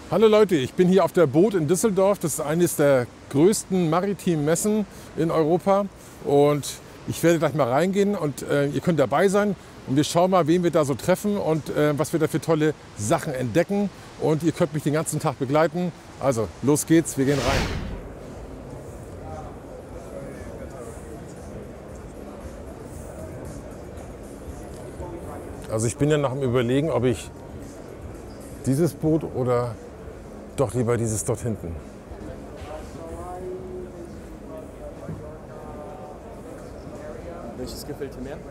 Hallo Leute, ich bin hier auf der Boot in Düsseldorf. Das ist eines der größten maritimen Messen in Europa. Und ich werde gleich mal reingehen und ihr könnt dabei sein. Und wir schauen mal, wen wir da so treffen und was wir da für tolle Sachen entdecken. Und ihr könnt mich den ganzen Tag begleiten. Also, los geht's, wir gehen rein. Also ich bin ja noch am Überlegen, ob ich dieses Boot oder doch lieber dieses dort hinten. Welches gefällt dir mehr?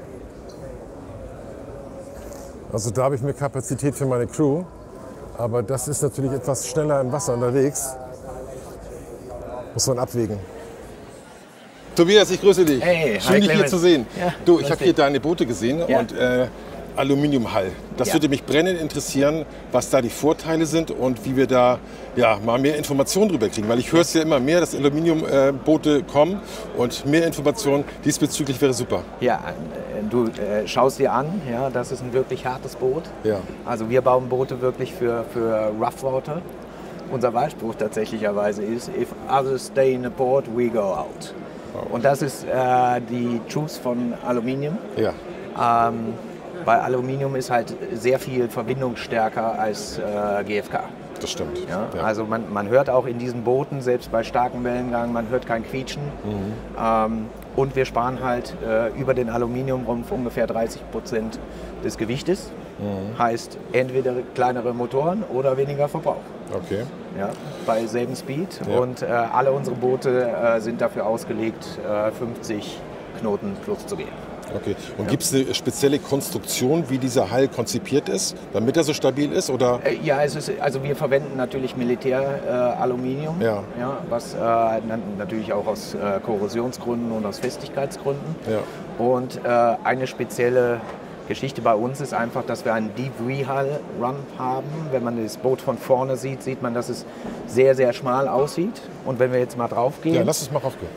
Also da habe ich mehr Kapazität für meine Crew, aber das ist natürlich etwas schneller im Wasser unterwegs. Muss man abwägen. Tobias, ich grüße dich. Hey, schön, dich hier zu sehen. Ja, du, ich habe hier deine Boote gesehen Ja. und Aluminiumhull. Das würde mich brennend interessieren, was da die Vorteile sind und wie wir da mal mehr Informationen drüber kriegen. Weil ich höre es ja immer mehr, dass Aluminiumboote kommen und mehr Informationen diesbezüglich wäre super. Ja, du schaust dir an, ja, das ist ein wirklich hartes Boot. Ja. Also wir bauen Boote wirklich für Rough Water. Unser Wahlspruch tatsächlicherweise ist, if others stay in a port, we go out. Und das ist die Truth von Aluminium. Ja. Weil Aluminium ist halt sehr viel verbindungsstärker als GFK. Das stimmt. Ja? Ja. Also man hört auch in diesen Booten, selbst bei starkem Wellengang, man hört kein Quietschen. Und wir sparen halt über den Aluminiumrumpf ungefähr 30% des Gewichtes. Heißt entweder kleinere Motoren oder weniger Verbrauch. Okay. Ja, bei selben Speed. Ja. Und alle unsere Boote sind dafür ausgelegt, 50 Knoten plus zu gehen. Okay. Und gibt es eine spezielle Konstruktion, wie dieser Hull konzipiert ist, damit er so stabil ist? Oder? Ja, also wir verwenden natürlich Militär-Aluminium, Ja. Was natürlich auch aus Korrosionsgründen und aus Festigkeitsgründen. Ja. Und eine spezielle Geschichte bei uns ist einfach, dass wir einen Deep Rehull Rump haben. Wenn man das Boot von vorne sieht, sieht man, dass es sehr, sehr schmal aussieht. Und wenn wir jetzt mal drauf gehen, Ja, lass es mal raufgehen.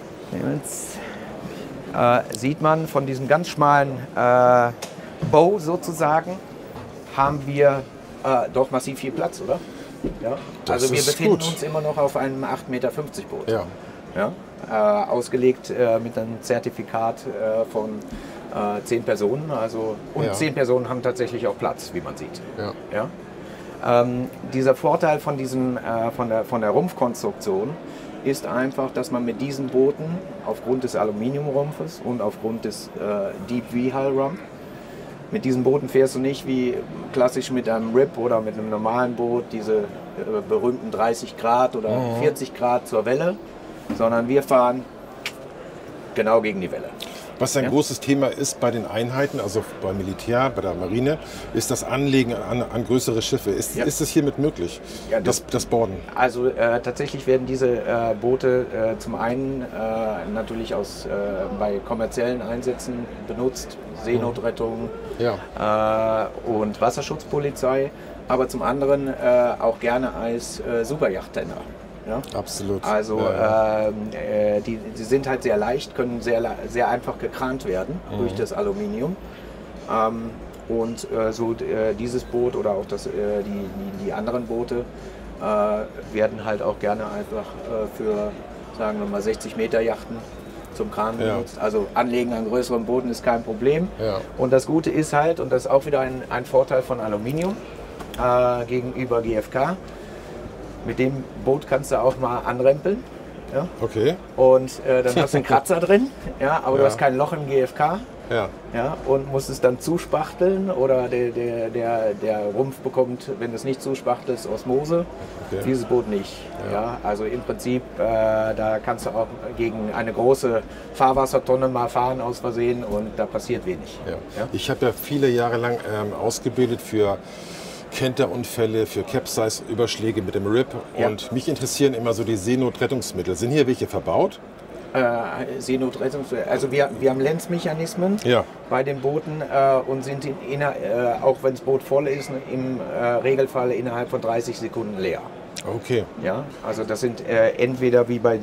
sieht man von diesem ganz schmalen Bow sozusagen, haben wir doch massiv viel Platz, oder? Ja. Das Also wir ist befinden gut. uns immer noch auf einem 8,50 Meter Boot. Ja. Ja? Ausgelegt mit einem Zertifikat von 10 Personen. Und Ja. 10 Personen haben tatsächlich auch Platz, wie man sieht. Ja. Ja? Dieser Vorteil von der Rumpfkonstruktion ist einfach, dass man mit diesen Booten aufgrund des Aluminiumrumpfes und aufgrund des Deep V-Hull Rump, mit diesen Booten fährst du nicht wie klassisch mit einem RIP oder mit einem normalen Boot diese berühmten 30 Grad oder 40 Grad zur Welle, sondern wir fahren genau gegen die Welle. Was ein großes Thema ist bei den Einheiten, also beim Militär, bei der Marine, ist das Anlegen an größere Schiffe. Ist es hiermit möglich, Ja, das Borden? Also tatsächlich werden diese Boote zum einen natürlich bei kommerziellen Einsätzen benutzt, Seenotrettung und Wasserschutzpolizei, aber zum anderen auch gerne als Superjachttender. Ja? Absolut. Also die sind halt sehr leicht, können sehr einfach gekrant werden durch das Aluminium. Dieses Boot oder auch die anderen Boote werden halt auch gerne einfach für, sagen wir mal, 60 Meter Yachten zum Kran benutzt. Also Anlegen an größeren Booten ist kein Problem. Ja. Und das Gute ist halt, und das ist auch wieder ein Vorteil von Aluminium gegenüber GFK, mit dem Boot kannst du auch mal anrempeln. Ja? Okay. Und dann hast du einen Kratzer drin, ja, aber du hast kein Loch im GFK. Ja. Ja, und musst es dann zuspachteln oder der Rumpf bekommt, wenn du es nicht zuspachtelst, Osmose. Okay. Dieses Boot nicht. Ja. Also im Prinzip, da kannst du auch gegen eine große Fahrwassertonne mal fahren aus Versehen und da passiert wenig. Ja. Ja? Ich habe ja viele Jahre lang ausgebildet für Kenterunfälle, für Capsize-Überschläge mit dem RIP und mich interessieren immer so die Seenotrettungsmittel. Sind hier welche verbaut? Seenotrettung, also wir haben Lenzmechanismen bei den Booten und sind auch wenn das Boot voll ist, im Regelfall innerhalb von 30 Sekunden leer. Okay. Ja, also das sind entweder wie bei,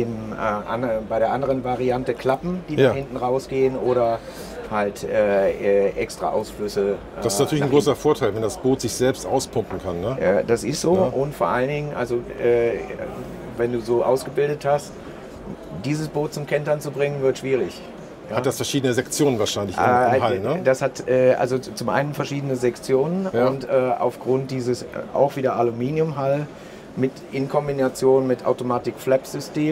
bei der anderen Variante Klappen, die Ja. da hinten rausgehen, oder halt extra Ausflüsse. Das ist natürlich ein großer Vorteil, wenn das Boot sich selbst auspumpen kann. Ne? Das ist so, Ja. und vor allen Dingen, also wenn du so ausgebildet hast, dieses Boot zum Kentern zu bringen, wird schwierig. Ja. Hat das verschiedene Sektionen wahrscheinlich im Hall, ne? Das hat also zum einen verschiedene Sektionen, Ja. und aufgrund dieses auch wieder Aluminiumhall in Kombination mit Automatic-Flap-System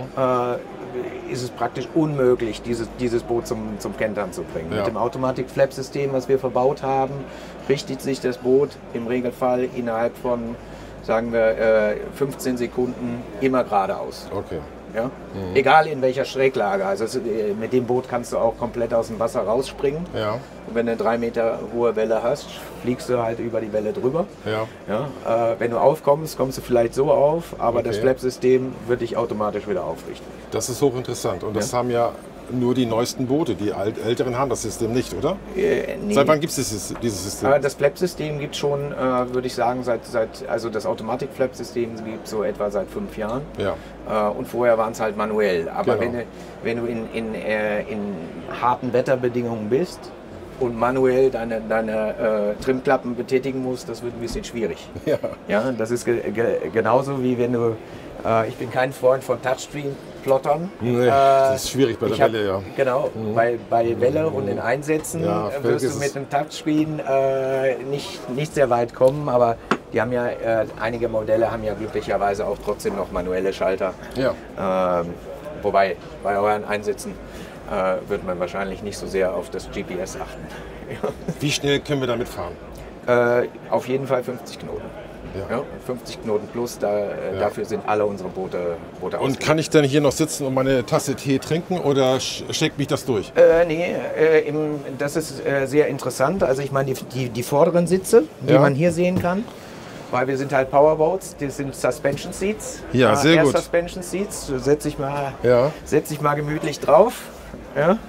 ist es praktisch unmöglich, dieses Boot zum Kentern zu bringen. Ja. Mit dem Automatic-Flap-System, was wir verbaut haben, richtet sich das Boot im Regelfall innerhalb von, sagen wir, 15 Sekunden immer geradeaus. Okay. Ja? Egal in welcher Schräglage. Also mit dem Boot kannst du auch komplett aus dem Wasser rausspringen. Ja. Und wenn du eine 3 Meter hohe Welle hast, fliegst du halt über die Welle drüber. Ja. Ja? Wenn du aufkommst, kommst du vielleicht so auf, aber das Okay. Flap-System wird dich automatisch wieder aufrichten. Das ist hochinteressant. Und das haben ja nur die neuesten Boote. Die älteren haben das System nicht, oder? Nee. Seit wann gibt es dieses System? Das Flap-System gibt es schon, würde ich sagen, also das Automatic-Flap-System gibt es so etwa seit 5 Jahren. Ja. Und vorher waren es halt manuell. Aber Genau. wenn du in harten Wetterbedingungen bist und manuell deine Trimklappen betätigen musst, das wird ein bisschen schwierig. Ja. Ja, das ist genauso wie wenn du, ich bin kein Freund von Touchscreen-Plottern. Nee, das ist schwierig bei der Welle, ja. Genau, bei Welle und den Einsätzen Ja, wirst du vergiss mit dem Touchscreen nicht sehr weit kommen, aber die haben ja, einige Modelle haben ja glücklicherweise auch trotzdem noch manuelle Schalter. Ja. Wobei bei euren Einsätzen wird man wahrscheinlich nicht so sehr auf das GPS achten. Wie schnell können wir damit fahren? Auf jeden Fall 50 Knoten. Ja. Ja, 50 Knoten plus, dafür sind alle unsere Boote Und ausgelegt. kann ich dann hier noch sitzen und meine Tasse Tee trinken oder schickt mich das durch? Das ist sehr interessant. Also ich meine, die vorderen Sitze, die Ja. man hier sehen kann, weil wir sind halt Powerboats, das sind Suspension Seats. Ja, sehr Air gut. Suspension Seats, so setze ich mal gemütlich drauf. Ja.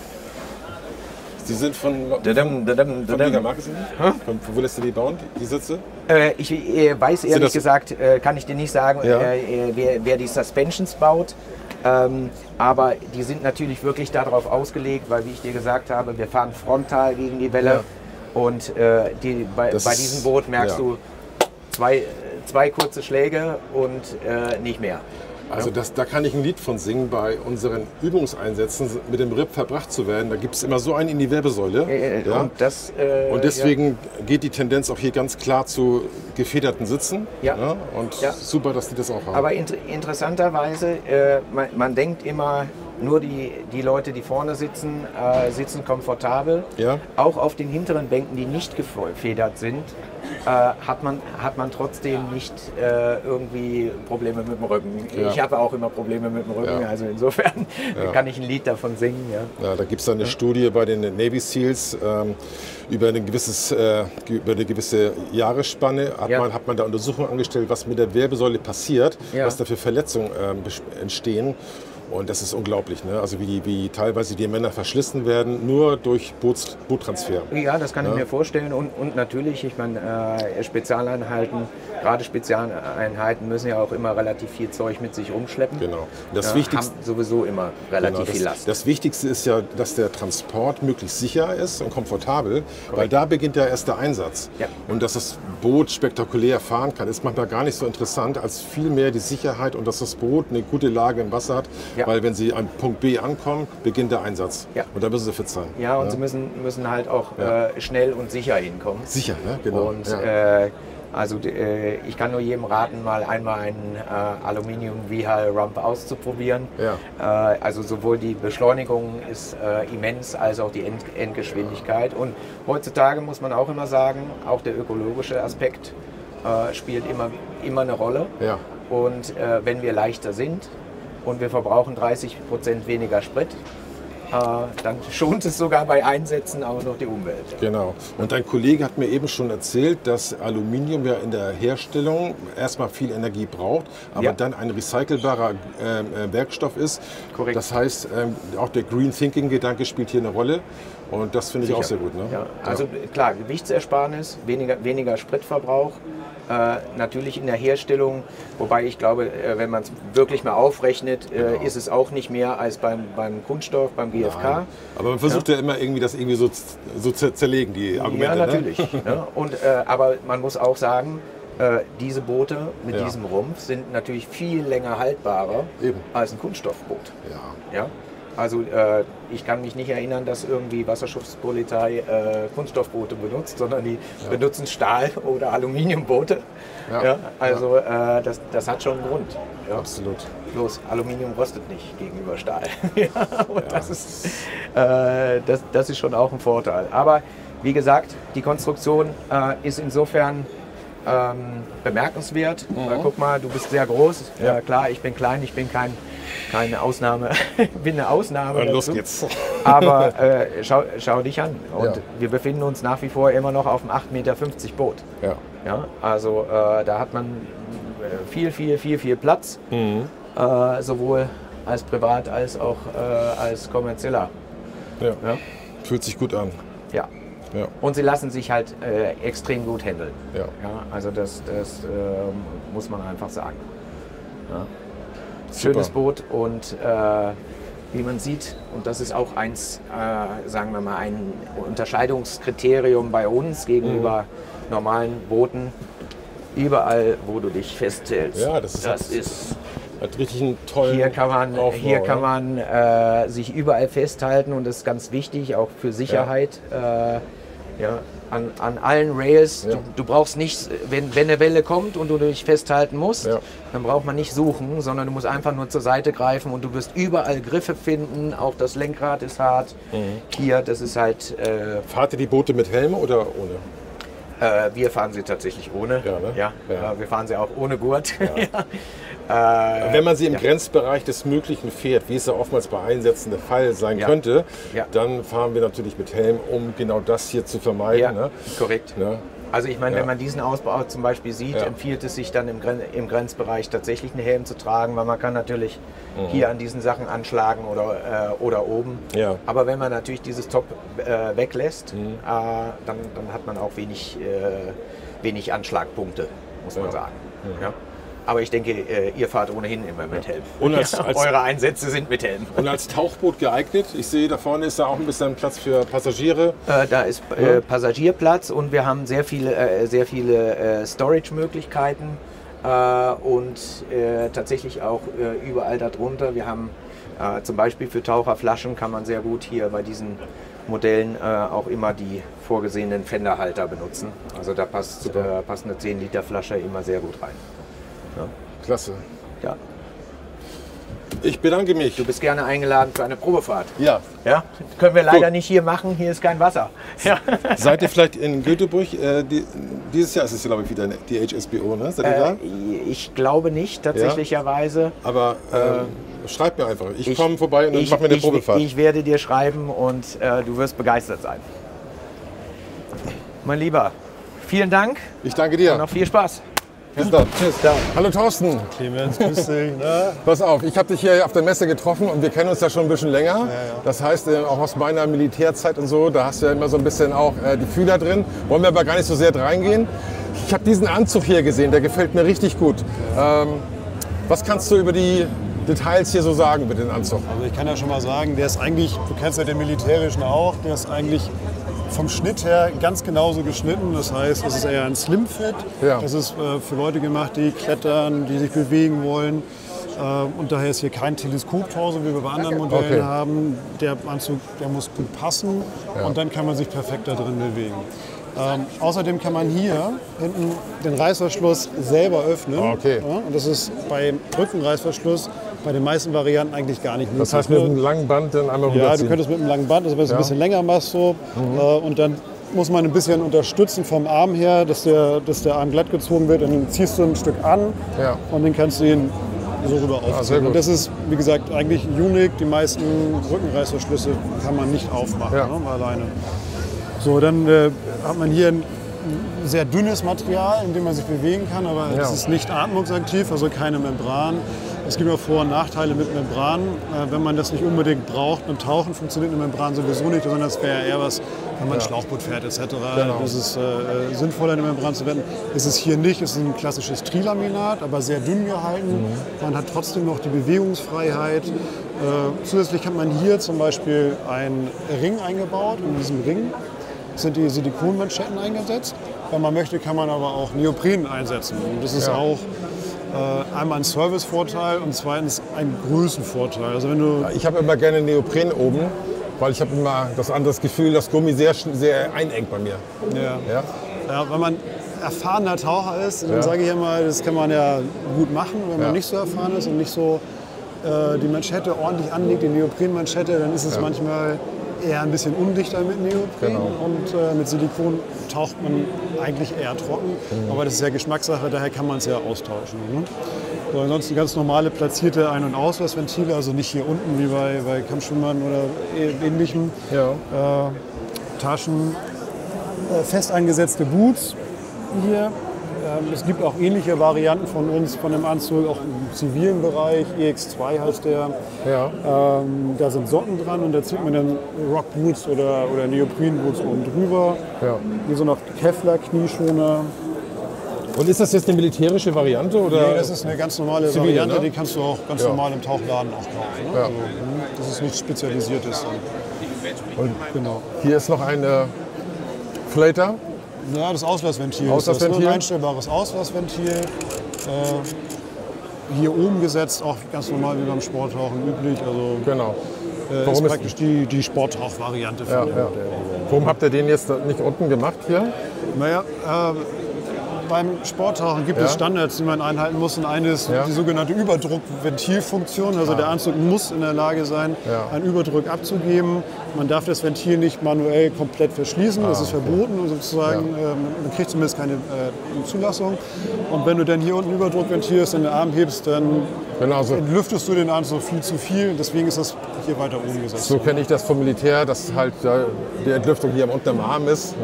Sie sind von Dadam, dadam, welcher dadam. Marke sind die? Von wo lässt du die bauen, die Sitze? Ich weiß ehrlich das- gesagt, kann ich dir nicht sagen, Ja. wer die Suspensions baut. Aber die sind natürlich wirklich darauf ausgelegt, weil, wie ich dir gesagt habe, wir fahren frontal gegen die Welle. Ja. Und bei Das ist- diesem Boot merkst ja. du zwei kurze Schläge und nicht mehr. Also da kann ich ein Lied von singen, bei unseren Übungseinsätzen mit dem RIP verbracht zu werden. Da gibt es immer so einen in die Wirbelsäule. Ja? Und deswegen geht die Tendenz auch hier ganz klar zu gefederten Sitzen. Ja. Ja? Und Ja. super, dass die das auch haben. Aber interessanterweise, man denkt immer, nur die Leute, die vorne sitzen, sitzen komfortabel. Ja. Auch auf den hinteren Bänken, die nicht gefedert sind, hat man trotzdem nicht irgendwie Probleme mit dem Rücken. Ja. Ich habe auch immer Probleme mit dem Rücken, Ja. also insofern kann ich ein Lied davon singen. Ja. Ja, da gibt es eine Studie bei den Navy Seals über eine gewisse Jahresspanne. Hat man da Untersuchungen angestellt, was mit der Wirbelsäule passiert, Ja. was da für Verletzungen entstehen. Und das ist unglaublich, ne? Also wie teilweise die Männer verschlissen werden, nur durch Boottransfer. Ja, das kann ich mir vorstellen. Und natürlich, ich meine, Spezialeinheiten, gerade Spezialeinheiten müssen ja auch immer relativ viel Zeug mit sich rumschleppen. Genau. Das Ja, Wichtigste, haben sowieso immer relativ viel Last. das Wichtigste ist ja, dass der Transport möglichst sicher ist und komfortabel, weil da beginnt ja erst der Einsatz. Ja. Und dass das Boot spektakulär fahren kann, ist manchmal gar nicht so interessant, als vielmehr die Sicherheit und dass das Boot eine gute Lage im Wasser hat, Ja. weil wenn sie an Punkt B ankommen, beginnt der Einsatz. Ja. Und da müssen sie fit sein. Ja, und sie müssen halt auch schnell und sicher hinkommen. Sicher, ne? Genau. Und ja. ich kann nur jedem raten, mal einmal einen Aluminium V-Hull Rump auszuprobieren. Ja. Also sowohl die Beschleunigung ist immens, als auch die Endgeschwindigkeit. Und heutzutage muss man auch immer sagen, auch der ökologische Aspekt spielt immer eine Rolle. Ja. Und wenn wir leichter sind und wir verbrauchen 30% weniger Sprit, dann schont es sogar bei Einsätzen auch noch die Umwelt. Genau. Und dein Kollege hat mir eben schon erzählt, dass Aluminium ja in der Herstellung erstmal viel Energie braucht, aber Ja. dann ein recycelbarer Werkstoff ist. Korrekt. Das heißt, auch der Green Thinking-Gedanke spielt hier eine Rolle. Und das finde ich auch sehr gut. Ne? Ja, also klar, Gewichtsersparnis, weniger Spritverbrauch, Natürlich in der Herstellung, wobei ich glaube, wenn man es wirklich mal aufrechnet, ist es auch nicht mehr als beim Kunststoff, beim GFK. Nein. Aber man versucht ja immer irgendwie das irgendwie so zu zerlegen, die Argumente. Ja, natürlich. Ne? Und, aber man muss auch sagen, diese Boote mit diesem Rumpf sind natürlich viel länger haltbarer als ein Kunststoffboot. Ja? Also ich kann mich nicht erinnern, dass irgendwie Wasserschutzpolizei Kunststoffboote benutzt, sondern die benutzen Stahl- oder Aluminiumboote. Ja, also das hat schon einen Grund. Ja. Absolut. Bloß Aluminium rostet nicht gegenüber Stahl. Und das ist schon auch ein Vorteil. Aber wie gesagt, die Konstruktion ist insofern bemerkenswert. Guck mal, du bist sehr groß. Klar, ich bin klein, ich bin keine Ausnahme, bin eine Ausnahme. Und los geht's. Aber schau dich an. Und wir befinden uns nach wie vor immer noch auf einem 8,50 Meter Boot. Ja, also da hat man viel Platz, sowohl als privat als auch als kommerzieller. Ja. Fühlt sich gut an. Ja. Und sie lassen sich halt extrem gut handeln. Ja, also das muss man einfach sagen. Ja. Schönes Boot und wie man sieht, und das ist auch eins, sagen wir mal, ein Unterscheidungskriterium bei uns gegenüber normalen Booten, überall, wo du dich festhältst. Ja, das ist hat richtig einen tollen Aufbau, hier kann man sich überall festhalten und das ist ganz wichtig, auch für Sicherheit. An allen Rails, du brauchst nicht, wenn eine Welle kommt und du dich festhalten musst, dann braucht man nicht suchen, sondern du musst einfach nur zur Seite greifen und du wirst überall Griffe finden, auch das Lenkrad ist hart. Hier, das ist halt... Fahrt ihr die Boote mit Helm oder ohne? Wir fahren sie tatsächlich ohne. Wir fahren sie auch ohne Gurt. Wenn man sie im Grenzbereich des Möglichen fährt, wie es ja oftmals bei Einsätzen der Fall sein könnte, dann fahren wir natürlich mit Helm, um genau das hier zu vermeiden. Ja, ne? korrekt. Ne? Also ich meine, wenn man diesen Ausbau zum Beispiel sieht, empfiehlt es sich dann im Grenzbereich tatsächlich einen Helm zu tragen, weil man kann natürlich hier an diesen Sachen anschlagen oder oben. Ja. Aber wenn man natürlich dieses Top weglässt, dann hat man auch wenig Anschlagpunkte, muss man sagen. Ja. Aber ich denke, ihr fahrt ohnehin immer mit Helm. Und eure Einsätze sind mit Helm. Und als Tauchboot geeignet? Ich sehe, da vorne ist da auch ein bisschen Platz für Passagiere. Da ist Passagierplatz und wir haben sehr viele Storage-Möglichkeiten und tatsächlich auch überall darunter. Wir haben zum Beispiel für Taucherflaschen kann man sehr gut hier bei diesen Modellen auch immer die vorgesehenen Fenderhalter benutzen. Also da passt eine 10 Liter Flasche immer sehr gut rein. Ja. Klasse. Ja. Ich bedanke mich. Du bist gerne eingeladen für eine Probefahrt. Ja. Ja? Können wir leider nicht hier machen, hier ist kein Wasser. Ja. Seid ihr vielleicht in Göteborg? Dieses Jahr ist es, glaube ich, wieder die HSBO, ne? Seid ihr da? Ich glaube nicht, tatsächlicherweise. Ja. Aber schreib mir einfach. Ich komme vorbei und mache mir eine Probefahrt. Ich werde dir schreiben und du wirst begeistert sein. Mein Lieber, vielen Dank. Ich danke dir. Und noch viel Spaß. Bis dann. Tschüss. Hallo Thorsten. Clemens, grüß dich. Pass auf, ich habe dich hier auf der Messe getroffen und wir kennen uns ja schon ein bisschen länger. Das heißt, auch aus meiner Militärzeit und so, da hast du ja immer so ein bisschen auch die Fühler drin. Wollen wir aber gar nicht so sehr reingehen. Ich habe diesen Anzug hier gesehen, der gefällt mir richtig gut. Was kannst du über die Details hier so sagen mit dem Anzug? Also ich kann ja schon mal sagen, der ist eigentlich, du kennst ja den militärischen auch, der ist eigentlich vom Schnitt her ganz genauso geschnitten. Das heißt, es ist eher ein Slim-Fit. Ja. Das ist für Leute gemacht, die klettern, die sich bewegen wollen. Und daher ist hier kein Teleskoptorso, wie wir bei anderen Modellen haben. Der Anzug, der muss gut passen und dann kann man sich perfekt da drin bewegen. Außerdem kann man hier hinten den Reißverschluss selber öffnen. Okay. Ja, und das ist beim Rückenreißverschluss bei den meisten Varianten eigentlich gar nicht möglich. Das heißt mit einem langen Band dann einmal rüberziehen? Ja, du könntest mit einem langen Band, also wenn du es ein bisschen länger machst so, und dann muss man ein bisschen unterstützen vom Arm her, dass der Arm glatt gezogen wird. Und dann ziehst du ein Stück an und dann kannst du ihn so rüber aufziehen. Und das ist, wie gesagt, eigentlich unique. Die meisten Rückenreißverschlüsse kann man nicht aufmachen, ne, alleine. So, dann hat man hier sehr dünnes Material, in dem man sich bewegen kann, aber es ist nicht atmungsaktiv, also keine Membran. Es gibt auch Vor- und Nachteile mit Membran. Wenn man das nicht unbedingt braucht, beim Tauchen funktioniert eine Membran sowieso nicht, sondern es wäre eher was, wenn man Schlauchboot fährt etc. Genau. Das ist sinnvoller, eine Membran zu verwenden. Es ist hier nicht, es ist ein klassisches Trilaminat, aber sehr dünn gehalten. Man hat trotzdem noch die Bewegungsfreiheit. Zusätzlich hat man hier zum Beispiel einen Ring eingebaut. In diesem Ring sind die Silikonmanschetten eingesetzt. Wenn man möchte, kann man aber auch Neopren einsetzen. Und das ist auch einmal ein Servicevorteil und zweitens ein Größenvorteil. Also wenn du ich habe immer gerne Neopren oben, weil ich habe immer das andere Gefühl, das Gummi sehr einengt bei mir. Ja, wenn man erfahrener Taucher ist, dann sage ich immer, das kann man ja gut machen. Wenn man nicht so erfahren ist und nicht so die Manschette ordentlich anlegt, die Neoprenmanschette, dann ist es manchmal eher ein bisschen undichter mit Neopren und mit Silikon taucht man eigentlich eher trocken. Aber das ist ja Geschmackssache, daher kann man es ja austauschen. Ne? So, ansonsten ganz normale platzierte Ein- und Auslassventile, also nicht hier unten wie bei Kampfschwimmern oder ähnlichem. Taschen, fest eingesetzte Boots hier. Es gibt auch ähnliche Varianten von uns, von dem Anzug, auch im zivilen Bereich, EX2 heißt der. Da sind Socken dran und da zieht man dann Rockboots oder Neoprenboots oben drüber. Hier sind noch Kevlar-Knieschoner. Und ist das jetzt eine militärische Variante? Oder? Nee, das ist eine ganz normale Zivile, Variante, ne? die kannst du auch ganz normal im Tauchladen auch kaufen. Ne? Also, das ist nichts Spezialisiertes. Und hier ist noch eine Flater. Ja, das Auslassventil. Das ist ein einstellbares Auslassventil. Hier oben gesetzt, auch ganz normal wie beim Sporttauchen üblich. Also, ist praktisch die Sporttauch-Variante. Warum habt ihr den jetzt nicht unten gemacht hier? Naja, beim Sporttauchen gibt es Standards, die man einhalten muss. Und eine ist die sogenannte Überdruckventilfunktion. Also der Anzug muss in der Lage sein, einen Überdruck abzugeben. Man darf das Ventil nicht manuell komplett verschließen. Das ist verboten und sozusagen. Man kriegt zumindest keine Zulassung. Und wenn du dann hier unten ein Überdruckventil hast, in den Arm hebst, dann entlüftest du den Anzug viel zu viel. Deswegen ist das hier weiter oben gesetzt. So kenne ich das vom Militär, dass halt die Entlüftung hier unten am Arm ist.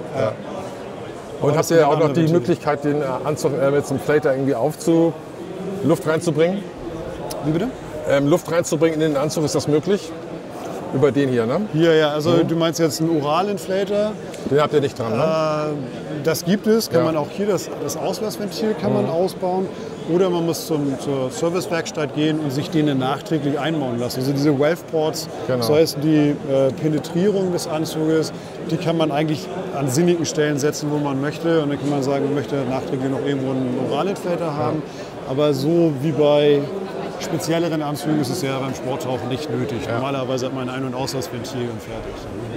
Und habt ihr auch noch die Möglichkeit, den Anzug mit so einem Flater irgendwie Luft reinzubringen? Wie bitte? Luft reinzubringen in den Anzug, ist das möglich? Über den hier, ne? Hier, also du meinst jetzt einen Oralinflator? Den habt ihr nicht dran, ne? Das gibt es, kann man auch hier, das Auslassventil kann man ausbauen. Oder man muss zur Servicewerkstatt gehen und sich den nachträglich einbauen lassen. Also diese Valve-Ports, das heißt die Penetrierung des Anzuges, die kann man eigentlich an sinnigen Stellen setzen, wo man möchte. Und dann kann man sagen, man möchte nachträglich noch irgendwo einen Oralinflator haben. Aber so wie bei spezielleren Anzügen ist es ja beim Sporttauchen nicht nötig. Normalerweise hat man ein Ein- und Auslassventil und fertig.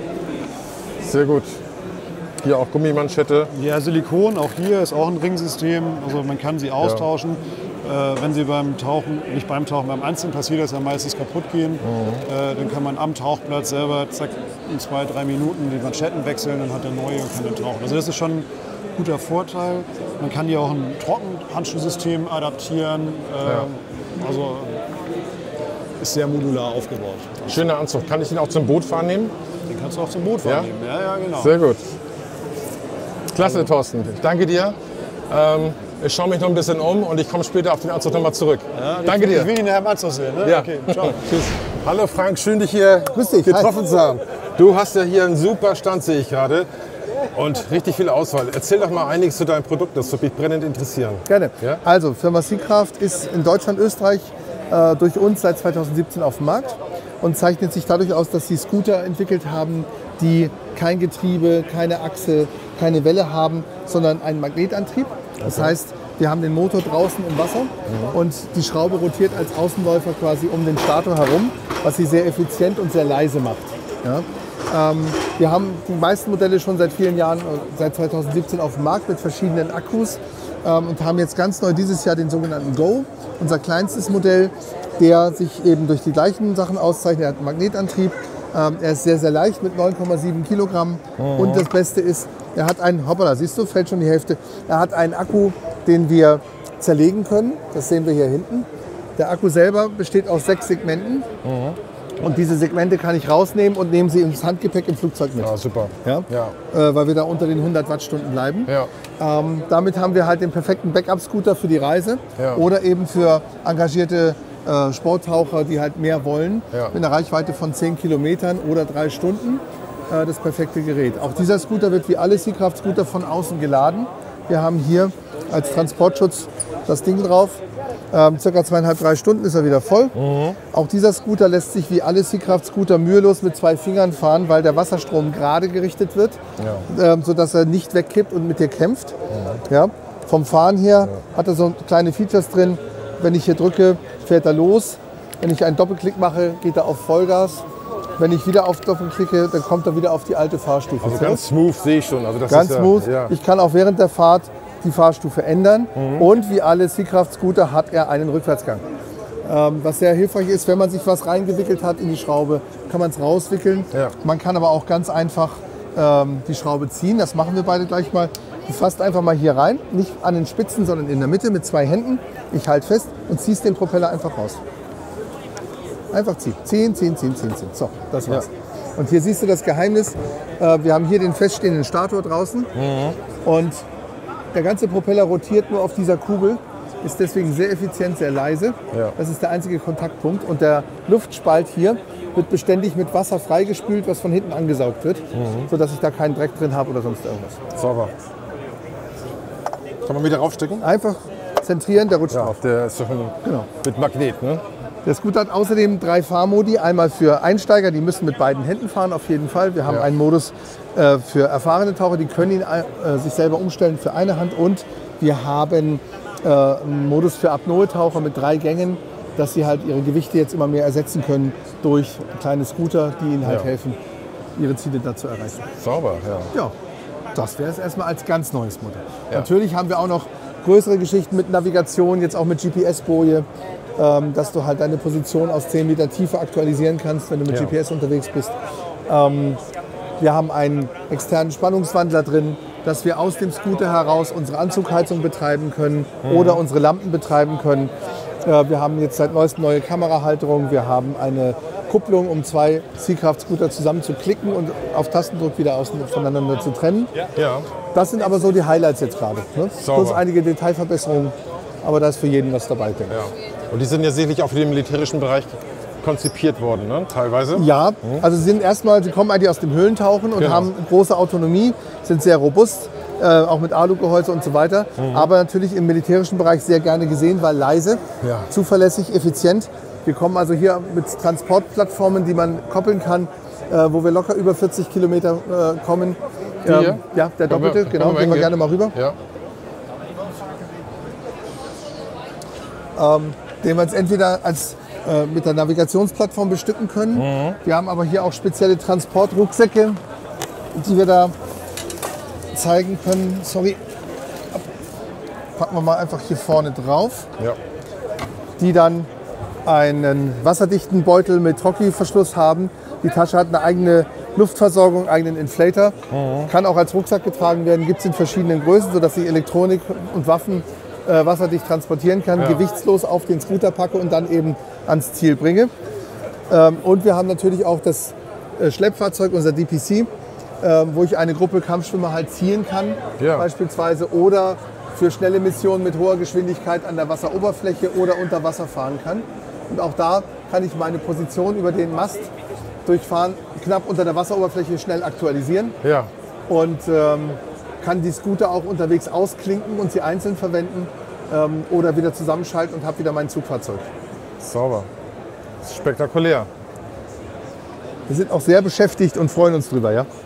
Sehr gut. Hier auch Gummimanschette. Ja, Silikon, auch hier ist auch ein Ringsystem. Also man kann sie austauschen. Wenn sie beim Tauchen, nicht beim Tauchen, beim Anziehen passiert das ja meistens kaputt gehen. Dann kann man am Tauchplatz selber zack, in 2-3 Minuten die Manschetten wechseln, dann hat er neue und kann dann tauchen. Also das ist schon ein guter Vorteil. Man kann hier auch ein Trockenhandschuhsystem adaptieren. Also ist sehr modular aufgebaut. Schöner Anzug. Kann ich den auch zum Bootfahren nehmen? Den kannst du auch zum Bootfahren nehmen. Ja, genau. Sehr gut. Klasse, Thorsten. Ich danke dir. Ich schaue mich noch ein bisschen um und ich komme später auf den Anzug nochmal zurück. Ja, danke dir. Ich will ihn nachher im Anzug sehen. Ne? Ja. Okay, ciao. Tschüss. Hallo Frank, schön dich hier getroffen zu haben. Du hast ja hier einen super Stand, sehe ich gerade. Und richtig viel Auswahl. Erzähl doch mal einiges zu deinem Produkt, das würde mich brennend interessieren. Gerne. Ja? Also, Firma Seakraft ist in Deutschland, Österreich durch uns seit 2017 auf dem Markt und zeichnet sich dadurch aus, dass sie Scooter entwickelt haben, die kein Getriebe, keine Achse, keine Welle haben, sondern einen Magnetantrieb. Das heißt, wir haben den Motor draußen im Wasser und die Schraube rotiert als Außenläufer quasi um den Stator herum, was sie sehr effizient und sehr leise macht. Ja? Wir haben die meisten Modelle schon seit vielen Jahren, seit 2017 auf dem Markt mit verschiedenen Akkus und haben jetzt ganz neu dieses Jahr den sogenannten Go, unser kleinstes Modell, der sich eben durch die gleichen Sachen auszeichnet. Er hat einen Magnetantrieb, er ist sehr, sehr leicht mit 9,7 Kilogramm und das Beste ist, er hat einen, hoppala, siehst du, fällt schon die Hälfte, er hat einen Akku, den wir zerlegen können, das sehen wir hier hinten. Der Akku selber besteht aus 6 Segmenten Und diese Segmente kann ich rausnehmen und nehme sie ins Handgepäck im Flugzeug mit. Ja, super. Ja? Weil wir da unter den 100 Wattstunden bleiben. Ja. Damit haben wir halt den perfekten Backup-Scooter für die Reise oder eben für engagierte Sporttaucher, die halt mehr wollen, mit einer Reichweite von 10 Kilometern oder 3 Stunden. Das perfekte Gerät. Auch dieser Scooter wird wie alle Seacraft-Scooter von außen geladen. Wir haben hier als Transportschutz das Ding drauf. Circa 2,5, 3 Stunden ist er wieder voll. Auch dieser Scooter lässt sich wie alle Seacraft-Scooter mühelos mit 2 Fingern fahren, weil der Wasserstrom gerade gerichtet wird, sodass er nicht wegkippt und mit dir kämpft. Ja. Vom Fahren her hat er so kleine Features drin. Wenn ich hier drücke, fährt er los. Wenn ich einen Doppelklick mache, geht er auf Vollgas. Wenn ich wieder auf Doppel klicke, dann kommt er wieder auf die alte Fahrstufe. Also ganz smooth sehe ich schon. Also das ganz ist smooth. Ja. Ich kann auch während der Fahrt die Fahrstufe ändern. Und wie alle Seacraft-Scooter hat er einen Rückwärtsgang. Was sehr hilfreich ist, wenn man sich was reingewickelt hat in die Schraube, kann man es rauswickeln. Ja. Man kann aber auch ganz einfach die Schraube ziehen. Das machen wir beide gleich mal. Du fasst einfach mal hier rein, nicht an den Spitzen, sondern in der Mitte mit 2 Händen. Ich halte fest und ziehst den Propeller einfach raus. Einfach ziehen. Ziehen. So, das war's. Ja. Und hier siehst du das Geheimnis. Wir haben hier den feststehenden Stator draußen. Und der ganze Propeller rotiert nur auf dieser Kugel. Ist deswegen sehr effizient, sehr leise. Ja. Das ist der einzige Kontaktpunkt. Und der Luftspalt hier wird beständig mit Wasser freigespült, was von hinten angesaugt wird, sodass ich da keinen Dreck drin habe oder sonst irgendwas. Sauber. Kann man wieder raufstecken? Einfach zentrieren, der rutscht drauf. Der ist doch mit Magnet, ne? Der Scooter hat außerdem 3 Fahrmodi. Einmal für Einsteiger, die müssen mit beiden Händen fahren auf jeden Fall. Wir haben einen Modus für erfahrene Taucher, die können ihn sich selber umstellen für eine Hand. Und wir haben einen Modus für Apnoe-Taucher mit 3 Gängen, dass sie halt ihre Gewichte jetzt immer mehr ersetzen können durch kleine Scooter, die ihnen halt helfen, ihre Ziele da zu erreichen. Sauber, ja. Das wäre es erstmal als ganz neues Modell. Ja. Natürlich haben wir auch noch größere Geschichten mit Navigation, jetzt auch mit GPS-Boje, dass du halt deine Position aus 10 Meter Tiefe aktualisieren kannst, wenn du mit GPS unterwegs bist. Wir haben einen externen Spannungswandler drin, dass wir aus dem Scooter heraus unsere Anzugheizung betreiben können oder unsere Lampen betreiben können. Wir haben jetzt seit neuestem neue Kamerahalterung. Wir haben eine Kupplung, um 2 Seacraft-Scooter zusammen zu klicken und auf Tastendruck wieder voneinander zu trennen. Ja. Das sind aber so die Highlights jetzt gerade. Ne? Plus einige Detailverbesserungen, aber da ist für jeden was dabei, denke ich. Ja. Und die sind ja sicherlich auch für den militärischen Bereich konzipiert worden, ne? Teilweise? Ja, also sie kommen eigentlich aus dem Höhlentauchen und haben große Autonomie, sind sehr robust, auch mit Alugehäuse und so weiter. Aber natürlich im militärischen Bereich sehr gerne gesehen, weil leise, zuverlässig, effizient. Wir kommen also hier mit Transportplattformen, die man koppeln kann, wo wir locker über 40 Kilometer kommen. Ja, der Doppelte, genau, gehen wir gerne mal rüber. Ja. Den wir jetzt entweder mit der Navigationsplattform bestücken können. Wir haben aber hier auch spezielle Transportrucksäcke, die wir da zeigen können. Sorry, packen wir mal einfach hier vorne drauf. Ja. Die dann einen wasserdichten Beutel mit Hockeyverschluss haben. Die Tasche hat eine eigene Luftversorgung, eigenen Inflator. Kann auch als Rucksack getragen werden, gibt es in verschiedenen Größen, sodass ich Elektronik und Waffen wasserdicht transportieren kann, gewichtslos auf den Scooter packe und dann eben ans Ziel bringe. Und wir haben natürlich auch das Schleppfahrzeug, unser DPC, wo ich eine Gruppe Kampfschwimmer halt ziehen kann, beispielsweise, oder für schnelle Missionen mit hoher Geschwindigkeit an der Wasseroberfläche oder unter Wasser fahren kann. Und auch da kann ich meine Position über den Mast durchfahren, knapp unter der Wasseroberfläche schnell aktualisieren. Ja. Und kann die Scooter auch unterwegs ausklinken und sie einzeln verwenden oder wieder zusammenschalten und habe wieder mein Zugfahrzeug. Sauber. Spektakulär. Wir sind auch sehr beschäftigt und freuen uns drüber, ja?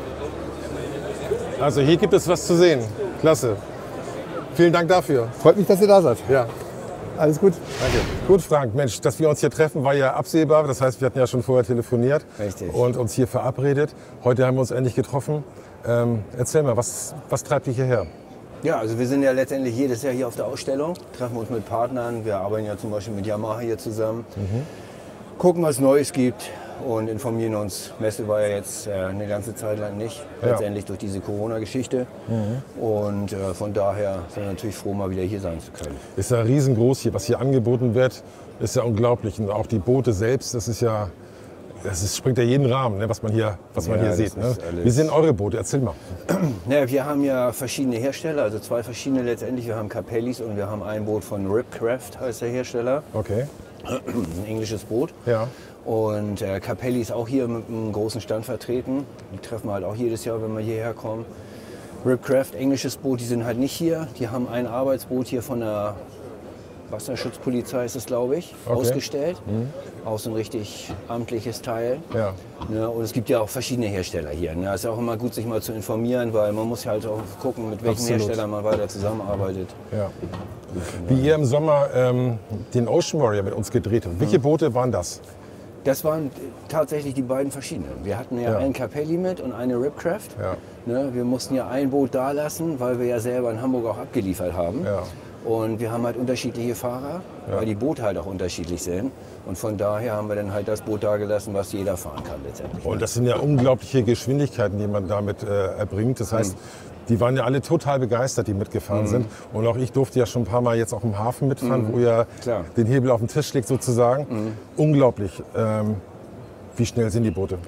Also hier gibt es was zu sehen. Klasse. Vielen Dank dafür. Freut mich, dass ihr da seid. Ja. Alles gut. Danke. Gut, Frank. Mensch, dass wir uns hier treffen, war ja absehbar. Das heißt, wir hatten ja schon vorher telefoniert. Richtig. Und uns hier verabredet. Heute haben wir uns endlich getroffen. Erzähl mal, was treibt dich hierher? Ja, also wir sind ja letztendlich jedes Jahr hier auf der Ausstellung, treffen uns mit Partnern. Wir arbeiten ja zum Beispiel mit Yamaha hier zusammen. Gucken, was Neues gibt und informieren uns. Messe war ja jetzt eine ganze Zeit lang nicht, letztendlich durch diese Corona-Geschichte. Und von daher sind wir natürlich froh, mal wieder hier sein zu können. Ist ja riesengroß hier, was hier angeboten wird, ist ja unglaublich. Und auch die Boote selbst, das ist ja springt ja jeden Rahmen, ne, was man hier sieht. Ne? Wie sind eure Boote? Erzähl mal. Ja, wir haben ja verschiedene Hersteller, also 2 verschiedene letztendlich. Wir haben Capellis und wir haben ein Boot von Ripcraft, heißt der Hersteller. Okay. Ein englisches Boot. Ja. Und Capelli ist auch hier mit einem großen Stand vertreten. Die treffen wir halt auch jedes Jahr, wenn wir hierher kommen. Ripcraft, englisches Boot, die sind halt nicht hier. Die haben ein Arbeitsboot hier von der Wasserschutzpolizei, ist es, glaube ich, ausgestellt. Auch so ein richtig amtliches Teil. Ja. Ne, und es gibt ja auch verschiedene Hersteller hier. Ne? Es ist auch immer gut, sich mal zu informieren, weil man muss ja halt auch gucken, mit welchen Herstellern man weiter zusammenarbeitet. Ja. Wie ihr im Sommer den Ocean Warrior mit uns gedreht habt. Welche Boote waren das? Das waren tatsächlich die beiden verschiedenen. Wir hatten ja einen Capelli mit und eine Ripcraft. Ja. Ne, wir mussten ja ein Boot da lassen, weil wir ja selber in Hamburg auch abgeliefert haben. Ja. Und wir haben halt unterschiedliche Fahrer, weil die Boote halt auch unterschiedlich sind. Und von daher haben wir dann halt das Boot da gelassen, was jeder fahren kann letztendlich. Und das sind ja unglaubliche Geschwindigkeiten, die man damit erbringt. Das heißt, die waren ja alle total begeistert, die mitgefahren sind. Und auch ich durfte ja schon ein paar Mal jetzt auch im Hafen mitfahren, wo ihr den Hebel auf den Tisch legt sozusagen. Unglaublich. Wie schnell sind die Boote?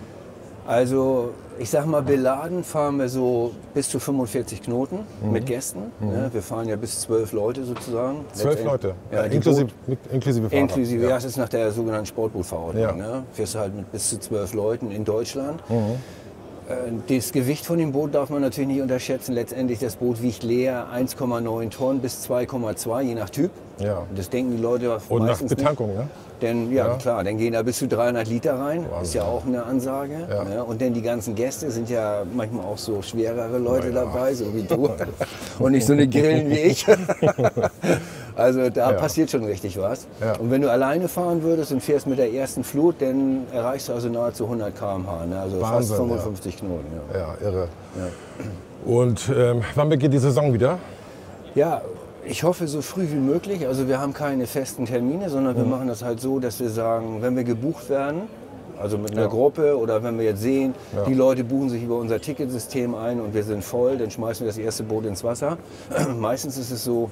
Also ich sag mal, beladen fahren wir so bis zu 45 Knoten mit Gästen. Ne? Wir fahren ja bis 12 Leute sozusagen. 12 Leute? Ja, inklusive Fahrer? Inklusive, ja, das ist nach der sogenannten Sportbootverordnung. Ja. Ne? Fährst du halt mit bis zu 12 Leuten in Deutschland. Das Gewicht von dem Boot darf man natürlich nicht unterschätzen. Letztendlich, das Boot wiegt leer 1,9 Tonnen bis 2,2, je nach Typ. Ja. Das denken die Leute Und nach meistens Betankung, nicht. ne? Denn klar, dann gehen da bis zu 300 Liter rein. Wahnsinn. Ist ja auch eine Ansage. Ja. Ne? Und dann die ganzen Gäste sind ja manchmal auch so schwerere Leute dabei, so wie du. Und nicht so eine Grillen wie ich. Also da passiert schon richtig was. Ja. Und wenn du alleine fahren würdest und fährst mit der ersten Flut, dann erreichst du also nahezu 100 km/h. Ne? Also Wahnsinn, fast 55 Knoten. Ja. Ja, irre. Und wann beginnt die Saison wieder? Ja, ich hoffe so früh wie möglich. Also wir haben keine festen Termine, sondern wir machen das halt so, dass wir sagen, wenn wir gebucht werden, also mit einer Gruppe oder wenn wir jetzt sehen, die Leute buchen sich über unser Ticketsystem ein und wir sind voll, dann schmeißen wir das erste Boot ins Wasser. Meistens ist es so,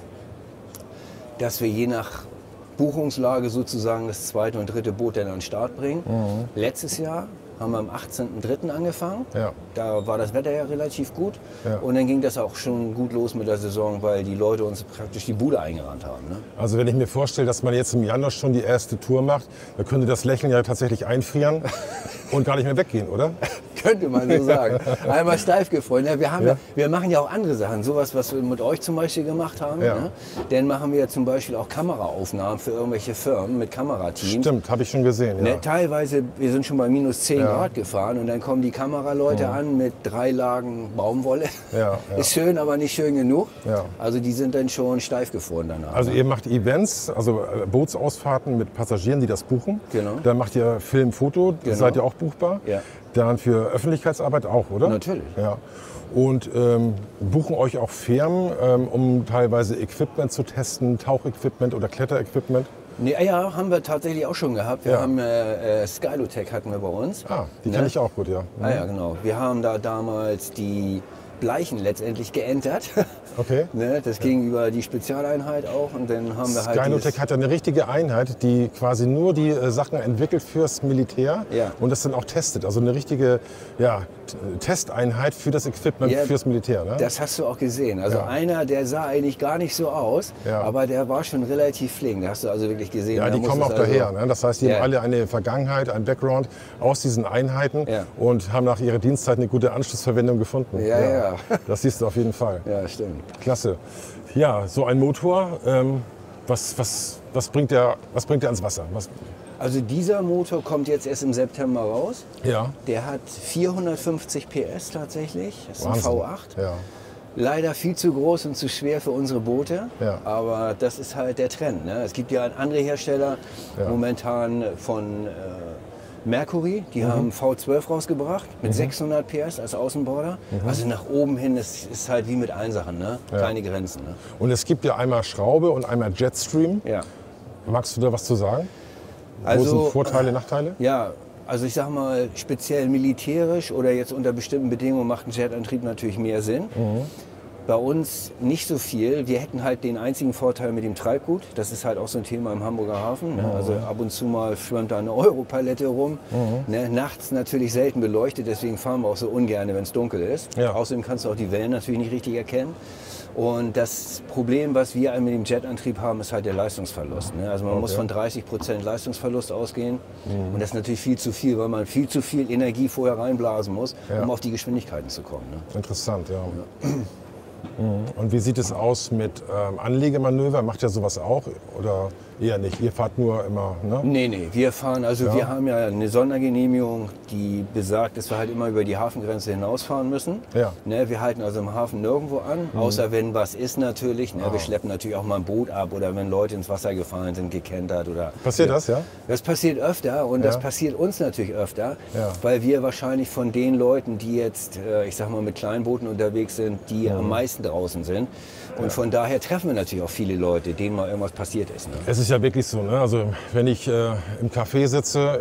dass wir je nach Buchungslage sozusagen das zweite und dritte Boot dann an den Start bringen. Letztes Jahr haben wir am 18.03. angefangen. Ja. Da war das Wetter ja relativ gut. Ja. Und dann ging das auch schon gut los mit der Saison, weil die Leute uns praktisch die Bude eingerannt haben. Ne? Also wenn ich mir vorstelle, dass man jetzt im Januar schon die erste Tour macht, dann könnte das Lächeln ja tatsächlich einfrieren und gar nicht mehr weggehen, oder? Könnte man so sagen. Einmal steif gefroren. Ja, wir machen ja auch andere Sachen. Sowas, was wir mit euch zum Beispiel gemacht haben. Ja. Ne? Dann machen wir zum Beispiel auch Kameraaufnahmen für irgendwelche Firmen mit Kamerateams. Stimmt, habe ich schon gesehen. Ja. Ne, teilweise, wir sind schon bei minus 10 Grad gefahren und dann kommen die Kameraleute an mit 3 Lagen Baumwolle. Ja. Ist schön, aber nicht schön genug. Ja. Also die sind dann schon steif gefroren danach. Also ihr macht Events, also Bootsausfahrten mit Passagieren, die das buchen. Genau. Dann macht ihr Film, Foto, seid ihr auch buchbar. Ja. Dann für Öffentlichkeitsarbeit auch, oder? Natürlich. Ja. Und buchen euch auch Firmen, um teilweise Equipment zu testen, Tauchequipment oder Kletterequipment? Nee, ja, haben wir tatsächlich auch schon gehabt. Wir haben Skylotech hatten wir bei uns. Ah, die kenne ich auch gut, ja. Ah ja, genau. Wir haben da damals die Bleichen letztendlich geentert. Okay. Ne, das ging über die Spezialeinheit auch und dann haben wir halt Skylotech hat ja eine richtige Einheit, die quasi nur die Sachen entwickelt fürs Militär und das dann auch testet. Also eine richtige Testeinheit für das Equipment fürs Militär. Ne? Das hast du auch gesehen. Also einer, der sah eigentlich gar nicht so aus, aber der war schon relativ flink. Da hast du also wirklich gesehen. Ja, die kommen auch daher. Ne? Das heißt, die haben alle eine Vergangenheit, ein Background aus diesen Einheiten und haben nach ihrer Dienstzeit eine gute Anschlussverwendung gefunden. Ja. Das siehst du auf jeden Fall. Ja, stimmt. Klasse. Ja, so ein Motor, was bringt der ans Wasser? Also dieser Motor kommt jetzt erst im September raus. Ja. Der hat 450 PS tatsächlich. Das ist ein Wahnsinn. V8. Ja. Leider viel zu groß und zu schwer für unsere Boote. Ja. Aber das ist halt der Trend. Ne? Es gibt ja andere Hersteller momentan von Mercury, die haben V12 rausgebracht mit 600 PS als Außenborder. Also nach oben hin ist halt wie mit allen Sachen, ne? Keine Grenzen. Ne? Und es gibt ja einmal Schraube und einmal Jetstream. Ja. Magst du da was zu sagen? Also, wo sind Vorteile, Nachteile? Ja, also ich sag mal, speziell militärisch oder jetzt unter bestimmten Bedingungen macht ein Jetantrieb natürlich mehr Sinn. Bei uns nicht so viel. Wir hätten halt den einzigen Vorteil mit dem Treibgut. Das ist halt auch so ein Thema im Hamburger Hafen. Ne? Also ab und zu mal schwimmt da eine Europalette rum. Ne? Nachts natürlich selten beleuchtet, deswegen fahren wir auch so ungern, wenn es dunkel ist. Ja. Außerdem kannst du auch die Wellen natürlich nicht richtig erkennen. Und das Problem, was wir mit dem Jetantrieb haben, ist halt der Leistungsverlust. Ne? Also man muss von 30% Leistungsverlust ausgehen. Und das ist natürlich viel zu viel, weil man viel zu viel Energie vorher reinblasen muss, um auf die Geschwindigkeiten zu kommen. Ne? Interessant, ja. Und wie sieht es aus mit Anlegemanöver? Macht ihr sowas auch oder eher nicht? Ihr fahrt nur immer, ne? Nee, wir fahren, also wir haben ja eine Sondergenehmigung, die besagt, dass wir halt immer über die Hafengrenze hinausfahren müssen. Ja. Ne, wir halten also im Hafen nirgendwo an, außer wenn was ist natürlich. Ne? Wir schleppen natürlich auch mal ein Boot ab oder wenn Leute ins Wasser gefallen sind, gekentert oder... Passiert das, ja? Das passiert öfter und das passiert uns natürlich öfter, weil wir wahrscheinlich von den Leuten, die jetzt, ich sag mal, mit Kleinbooten unterwegs sind, die am meisten draußen sind. Und von daher treffen wir natürlich auch viele Leute, denen mal irgendwas passiert ist. Ne? Es ist ja wirklich so, ne? Also wenn ich im Café sitze,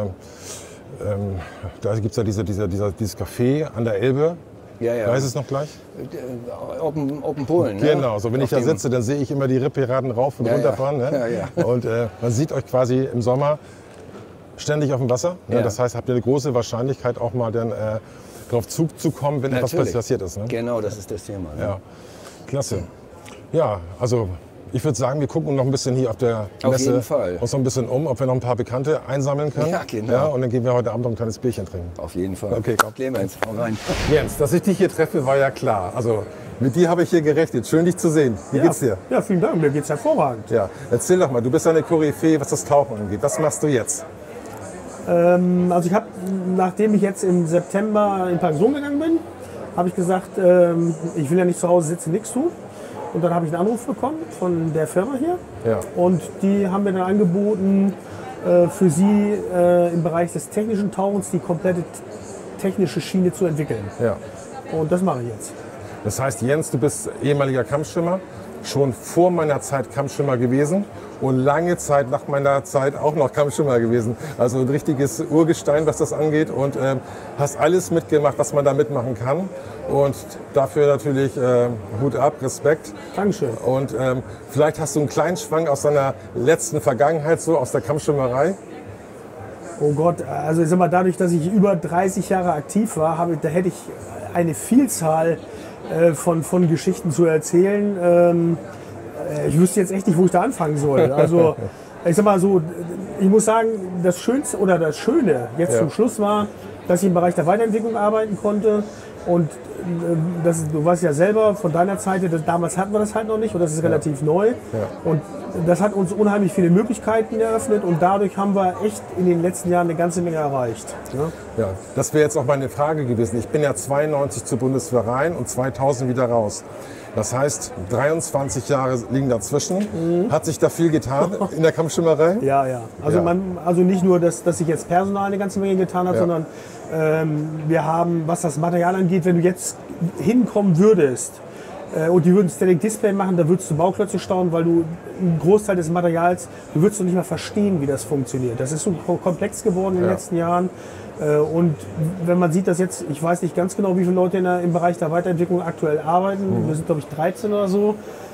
da gibt es ja dieses Café an der Elbe. Ja. Weiß es noch gleich? Open Polen. Genau, so wenn ich da sitze, dann sehe ich immer die Rippiraden rauf und runterfahren. Ne? Ja. Und man sieht euch quasi im Sommer ständig auf dem Wasser. Ne? Das heißt, habt ihr eine große Wahrscheinlichkeit auch mal dann darauf zuzukommen, wenn etwas passiert ist. Ne? Genau, das ist das Thema. Ne? Ja, klasse. Ja, also ich würde sagen, wir gucken noch ein bisschen hier auf der Messe uns noch ein bisschen um, ob wir noch ein paar Bekannte einsammeln können. Ja, genau. Ja, und dann gehen wir heute Abend noch ein kleines Bierchen trinken. Auf jeden Fall. Okay, komm. Clemens, hau rein. Jens, dass ich dich hier treffe, war ja klar. Also mit dir habe ich hier gerechnet. Schön, dich zu sehen. Wie geht's dir? Ja, vielen Dank. Mir geht's hervorragend. Ja, erzähl doch mal. Du bist eine Koryphäe, was das Tauchen angeht. Was machst du jetzt? Also ich habe, nachdem ich jetzt im September in Pension gegangen bin, habe ich gesagt, ich will ja nicht zu Hause sitzen, nichts tun. Und dann habe ich einen Anruf bekommen von der Firma hier. Ja. Und die haben mir dann angeboten, für sie im Bereich des technischen Tauchens die komplette technische Schiene zu entwickeln. Ja. Und das mache ich jetzt. Das heißt, Jens, du bist ehemaliger Kampfschwimmer, schon vor meiner Zeit Kampfschwimmer gewesen und lange Zeit nach meiner Zeit auch noch Kampfschwimmer gewesen. Also ein richtiges Urgestein, was das angeht, und hast alles mitgemacht, was man da mitmachen kann. Und dafür natürlich Hut ab, Respekt. Dankeschön. Und vielleicht hast du einen kleinen Schwank aus deiner letzten Vergangenheit, so aus der Kampfschwimmerei. Oh Gott, also ich sag mal, dadurch, dass ich über 30 Jahre aktiv war, da hätte ich eine Vielzahl von Geschichten zu erzählen. Ich wüsste jetzt echt nicht, wo ich da anfangen soll. Also ich sag mal so, ich muss sagen, das Schönste oder das Schöne jetzt zum Schluss war, dass ich im Bereich der Weiterentwicklung arbeiten konnte. Und du weißt ja selber von deiner Zeit, damals hatten wir das halt noch nicht und das ist relativ neu. Ja. Und das hat uns unheimlich viele Möglichkeiten eröffnet und dadurch haben wir echt in den letzten Jahren eine ganze Menge erreicht. Ja, das wäre jetzt auch meine Frage gewesen. Ich bin ja 92 zur Bundeswehr rein und 2000 wieder raus. Das heißt, 23 Jahre liegen dazwischen. Hat sich da viel getan in der Kampfschwimmerei? Ja. Also nicht nur, dass sich jetzt Personal eine ganze Menge getan hat, sondern wir haben, was das Material angeht, wenn du jetzt hinkommen würdest und die würden Static Display machen, da würdest du Bauklötze staunen, weil du einen Großteil des Materials, du würdest noch nicht mal verstehen, wie das funktioniert. Das ist so komplex geworden in den letzten Jahren. Und wenn man sieht, dass jetzt, ich weiß nicht ganz genau, wie viele Leute im Bereich der Weiterentwicklung aktuell arbeiten, wir sind glaube ich 13 oder so,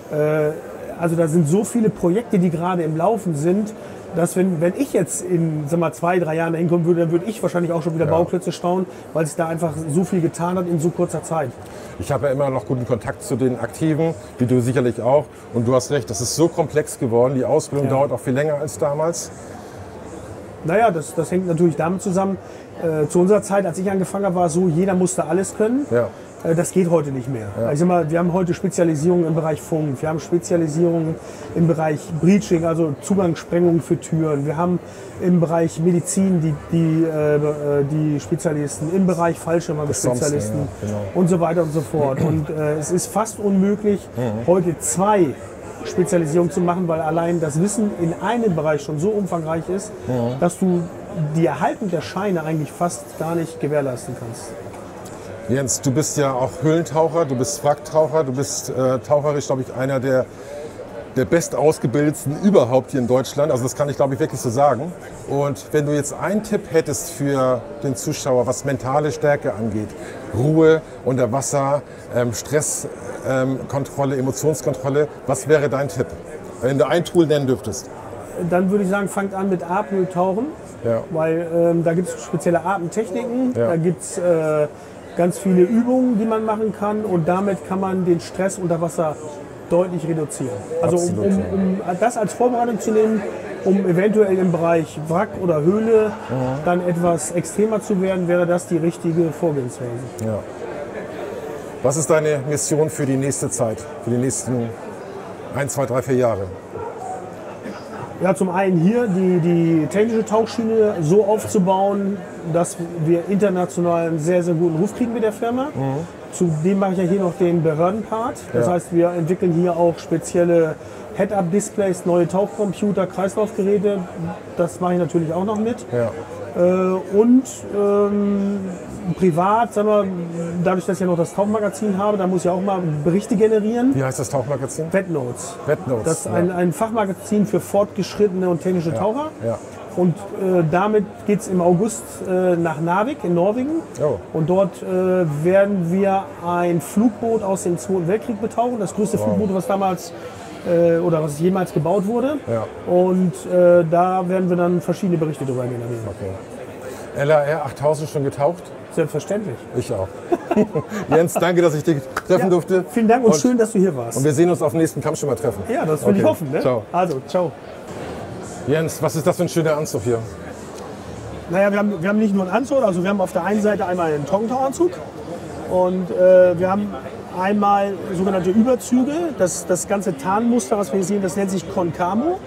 also da sind so viele Projekte, die gerade im Laufen sind, dass wenn ich jetzt in 2-3 Jahren da hinkommen würde, dann würde ich wahrscheinlich auch schon wieder Bauklötze staunen, weil sich da einfach so viel getan hat in so kurzer Zeit. Ich habe ja immer noch guten Kontakt zu den Aktiven, wie du sicherlich auch. Und du hast recht, das ist so komplex geworden, die Ausbildung dauert auch viel länger als damals. Naja, das hängt natürlich damit zusammen. Zu unserer Zeit, als ich angefangen habe, war es so, jeder musste alles können. Ja. Das geht heute nicht mehr. Ja. Ich sag mal, wir haben heute Spezialisierungen im Bereich Funk, wir haben Spezialisierungen im Bereich Breaching, also Zugangssprengung für Türen. Wir haben im Bereich Medizin die Spezialisten, im Bereich Fallschirmer Spezialisten und so weiter und so fort. Und es ist fast unmöglich, heute 2 Spezialisierungen zu machen, weil allein das Wissen in einem Bereich schon so umfangreich ist, dass du die Erhaltung der Scheine eigentlich fast gar nicht gewährleisten kannst. Jens, du bist ja auch Höhlentaucher, du bist Wracktaucher, du bist taucherisch, glaube ich, einer der der bestausgebildetsten überhaupt hier in Deutschland. Also das kann ich, glaube ich, wirklich so sagen. Und wenn du jetzt einen Tipp hättest für den Zuschauer, was mentale Stärke angeht, Ruhe unter Wasser, Stresskontrolle, Emotionskontrolle, was wäre dein Tipp, wenn du ein Tool nennen dürftest? Dann würde ich sagen, fangt an mit Apnoe-Tauchen, weil da gibt es spezielle Atemtechniken, da gibt es ganz viele Übungen, die man machen kann und damit kann man den Stress unter Wasser deutlich reduzieren. Also um das als Vorbereitung zu nehmen, um eventuell im Bereich Wrack oder Höhle dann etwas extremer zu werden, wäre das die richtige Vorgehensweise. Ja. Was ist deine Mission für die nächste Zeit, für die nächsten 1, 2, 3, 4 Jahre? Ja, zum einen hier die technische Tauchschiene so aufzubauen, dass wir international einen sehr, sehr guten Ruf kriegen mit der Firma. Zudem mache ich ja hier noch den Behördenpart. Das heißt, wir entwickeln hier auch spezielle Head-Up-Displays, neue Tauchcomputer, Kreislaufgeräte. Das mache ich natürlich auch noch mit. Ja. Und privat, sagen wir, dadurch, dass ich ja noch das Tauchmagazin habe, da muss ich auch mal Berichte generieren. Wie heißt das Tauchmagazin? Wetnotes. Wetnotes. Das ist ein Fachmagazin für fortgeschrittene und technische Taucher. Ja. Und damit geht es im August nach Narvik in Norwegen. Oh. Und dort werden wir ein Flugboot aus dem Zweiten Weltkrieg betauchen. Das größte Flugboot, was damals oder was jemals gebaut wurde. Ja. Und da werden wir dann verschiedene Berichte darüber generieren. Okay. LAR 8000 schon getaucht? Selbstverständlich. Ich auch. Jens, danke, dass ich dich treffen durfte. Vielen Dank und schön, dass du hier warst. Und wir sehen uns auf dem nächsten Kampfschwimmer-Treffen. Ja, das will ich hoffen. Ne? Ciao. Also, ciao. Jens, was ist das für ein schöner Anzug hier? Naja, wir haben nicht nur einen Anzug, also wir haben auf der einen Seite einmal einen Trockentauchanzug und wir haben einmal sogenannte Überzüge. Das ganze Tarnmuster, was wir hier sehen, das nennt sich Concamo.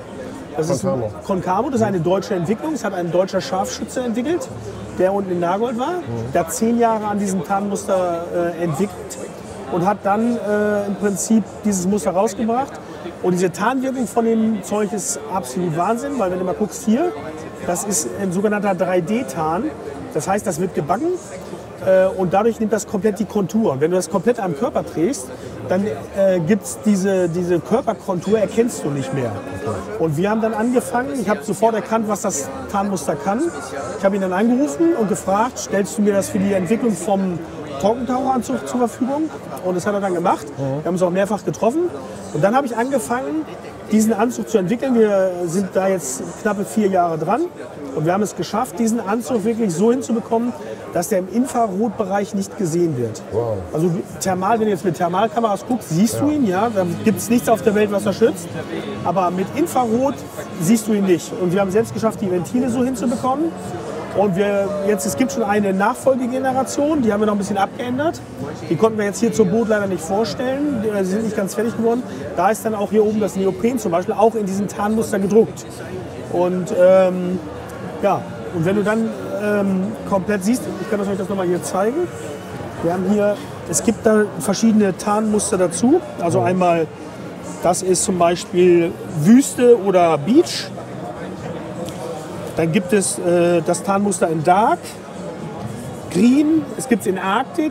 Concamo, das ist eine deutsche Entwicklung. Das hat ein deutscher Scharfschütze entwickelt, der unten in Nagold war. Der hat 10 Jahre an diesem Tarnmuster entwickelt und hat dann im Prinzip dieses Muster rausgebracht. Und diese Tarnwirkung von dem Zeug ist absolut Wahnsinn, weil wenn du mal guckst hier, das ist ein sogenannter 3D-Tarn. Das heißt, das wird gebacken und dadurch nimmt das komplett die Kontur. Und wenn du das komplett am Körper trägst, dann gibt es diese Körperkontur, erkennst du nicht mehr. Und wir haben dann angefangen, ich habe sofort erkannt, was das Tarnmuster kann. Ich habe ihn dann angerufen und gefragt, stellst du mir das für die Entwicklung vom Trockentaucheranzug zur Verfügung? Und das hat er dann gemacht. Wir haben uns auch mehrfach getroffen. Und dann habe ich angefangen, diesen Anzug zu entwickeln. Wir sind da jetzt knappe 4 Jahre dran. Und wir haben es geschafft, diesen Anzug wirklich so hinzubekommen, dass der im Infrarotbereich nicht gesehen wird. Wow. Also Thermal, wenn du jetzt mit Thermalkameras guckst, siehst du ihn, ja. Da gibt es nichts auf der Welt, was er schützt. Aber mit Infrarot siehst du ihn nicht. Und wir haben selbst geschafft, die Ventile so hinzubekommen. Und es gibt schon eine Nachfolgegeneration, die haben wir noch ein bisschen abgeändert. Die konnten wir jetzt hier zur Boot leider nicht vorstellen, die sind nicht ganz fertig geworden. Da ist dann auch hier oben das Neopren zum Beispiel auch in diesem Tarnmuster gedruckt. Und und wenn du dann komplett siehst, ich kann euch das nochmal hier zeigen. Wir haben hier, es gibt da verschiedene Tarnmuster dazu. Also einmal, das ist zum Beispiel Wüste oder Beach. Dann gibt es das Tarnmuster in Dark, Green, es gibt es in Arktik.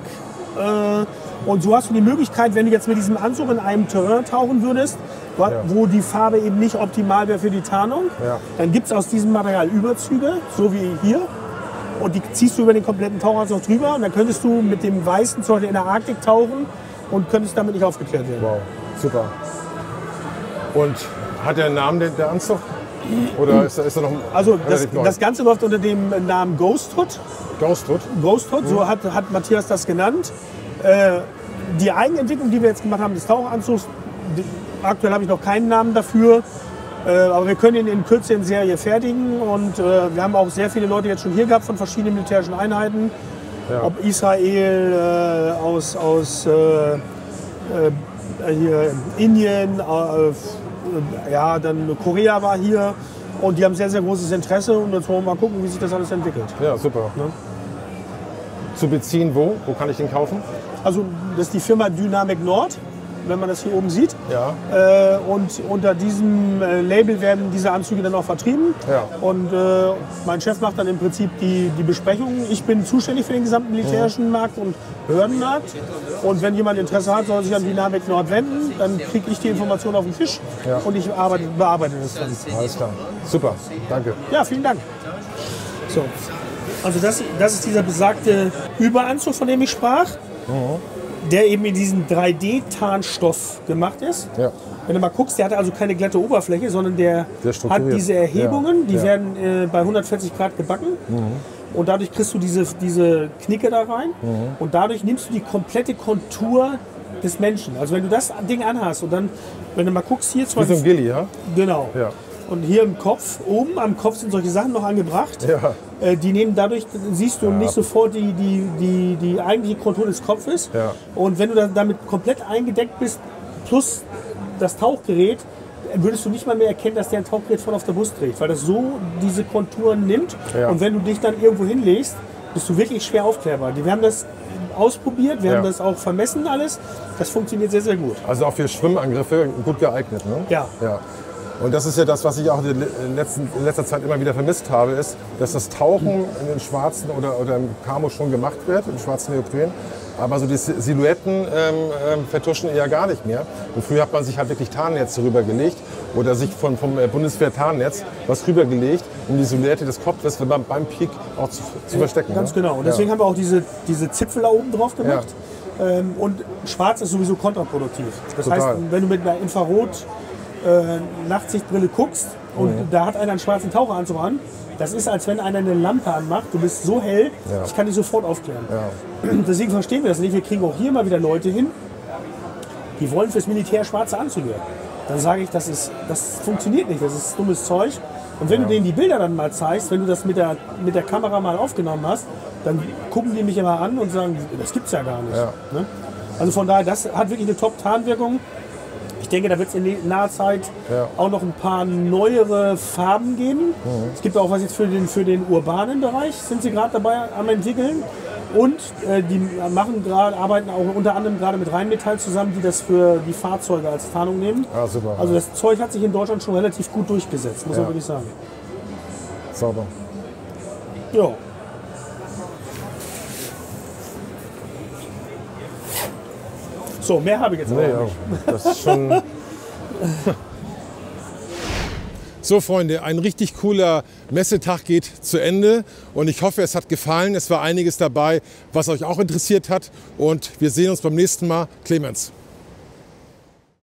Und so hast du die Möglichkeit, wenn du jetzt mit diesem Anzug in einem Terrain tauchen würdest, wo die Farbe eben nicht optimal wäre für die Tarnung, dann gibt es aus diesem Material Überzüge, so wie hier. Und die ziehst du über den kompletten Tauchanzug drüber. Und dann könntest du mit dem weißen zum Beispiel in der Arktik tauchen und könntest damit nicht aufgeklärt werden. Wow, super. Und hat der einen Namen, der Anzug? Oder ist er noch also das Ganze läuft unter dem Namen Ghost Hood. Ghost Hood? Ghost Hood, so hat Matthias das genannt. Die Eigenentwicklung, die wir jetzt gemacht haben, des Tauchanzugs, aktuell habe ich noch keinen Namen dafür. Aber wir können ihn in Kürze in Serie fertigen. Und wir haben auch sehr viele Leute jetzt schon hier gehabt von verschiedenen militärischen Einheiten. Ja. Ob Israel, aus hier Indien, dann Korea war hier. Und die haben sehr, sehr großes Interesse. Und jetzt wollen wir mal gucken, wie sich das alles entwickelt. Ja, super. Ne? Zu beziehen wo? Wo kann ich den kaufen? Also das ist die Firma Dynamic Nord. wenn man das hier oben sieht. Ja. Und unter diesem Label werden diese Anzüge dann auch vertrieben. Ja. Und mein Chef macht dann im Prinzip die Besprechungen. Ich bin zuständig für den gesamten militärischen Markt und Behördenmarkt. Und wenn jemand Interesse hat, soll sich an Dynamic Nord wenden. Dann kriege ich die Information auf den Tisch und ich bearbeite das dann. Alles klar. Super. Danke. Ja, vielen Dank. So. Also das ist dieser besagte Überanzug, von dem ich sprach, der eben in diesem 3D-Tarnstoff gemacht ist. Ja. Wenn du mal guckst, der hat also keine glatte Oberfläche, sondern der hat diese Erhebungen, die werden bei 140 Grad gebacken. Und dadurch kriegst du diese Knicke da rein. Und dadurch nimmst du die komplette Kontur des Menschen. Also wenn du das Ding anhast und dann, wenn du mal guckst, hier Wie so ein Gilly, ja? Genau. Ja. Und hier im Kopf, oben am Kopf sind solche Sachen noch angebracht. Ja. Die nehmen dadurch, siehst du nicht sofort die eigentliche Kontur des Kopfes. Ja. Und wenn du dann damit komplett eingedeckt bist, plus das Tauchgerät, würdest du nicht mal mehr erkennen, dass der ein Tauchgerät von auf der Brust trägt, weil das so diese Konturen nimmt. Ja. Und wenn du dich dann irgendwo hinlegst, bist du wirklich schwer aufklärbar. Wir haben das ausprobiert, wir haben das auch vermessen alles. Das funktioniert sehr, sehr gut. Also auch für Schwimmangriffe gut geeignet, ne? Ja. Ja. Und das ist ja das, was ich auch in letzter Zeit immer wieder vermisst habe, ist, dass das Tauchen in den schwarzen oder im Camo schon gemacht wird, im schwarzen Neopren. Aber so die Silhouetten vertuschen eher gar nicht mehr. Und früher hat man sich halt wirklich Tarnnetze rübergelegt oder sich vom Bundeswehr Tarnnetz was rübergelegt, um die Silhouette des Kopfes beim Peak auch zu verstecken. Ganz ne? genau. Und deswegen haben wir auch diese Zipfel da oben drauf gemacht. Ja. Und schwarz ist sowieso kontraproduktiv. Das Total. heißt, wenn du mit einer Nachtsichtbrille guckst und da hat einer einen schwarzen Taucheranzug an, das ist, als wenn einer eine Lampe anmacht. Du bist so hell, ich kann dich sofort aufklären. Ja. Deswegen verstehen wir das nicht. Wir kriegen auch hier mal wieder Leute hin, die wollen fürs Militär schwarze Anzüge. Dann sage ich, das funktioniert nicht, das ist dummes Zeug. Und wenn du denen die Bilder dann mal zeigst, wenn du das mit der Kamera mal aufgenommen hast, dann gucken die mich immer an und sagen, das gibt's ja gar nicht. Ja. Ne? Also von daher, das hat wirklich eine Top-Tarnwirkung. Ich denke, da wird es in naher Zeit auch noch ein paar neuere Farben geben. Es gibt auch was jetzt für den urbanen Bereich, sind sie gerade dabei am entwickeln. Und die arbeiten auch unter anderem gerade mit Rheinmetall zusammen, die das für die Fahrzeuge als Tarnung nehmen. Ah, super. Also das Zeug hat sich in Deutschland schon relativ gut durchgesetzt, muss man wirklich sagen. Sauber. Ja. So, mehr habe ich jetzt aber nicht. Das ist schon... So Freunde, ein richtig cooler Messetag geht zu Ende und ich hoffe, es hat gefallen. Es war einiges dabei, was euch auch interessiert hat und wir sehen uns beim nächsten Mal. Clemens.